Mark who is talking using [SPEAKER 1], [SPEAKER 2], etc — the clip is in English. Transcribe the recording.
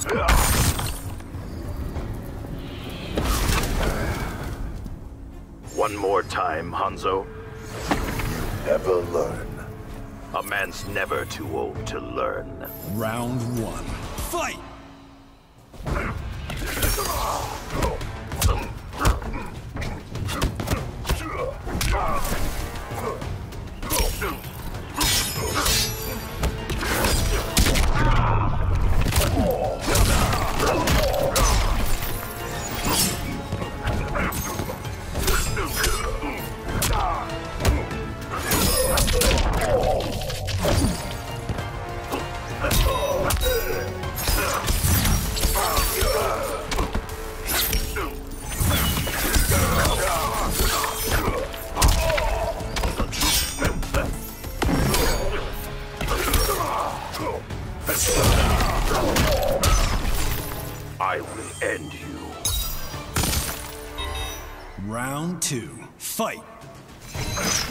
[SPEAKER 1] One more time, Hanzo.
[SPEAKER 2] Never learn.
[SPEAKER 1] A man's never too old to learn.
[SPEAKER 3] Round one. Fight!
[SPEAKER 1] I will end you.
[SPEAKER 3] Round two. Fight!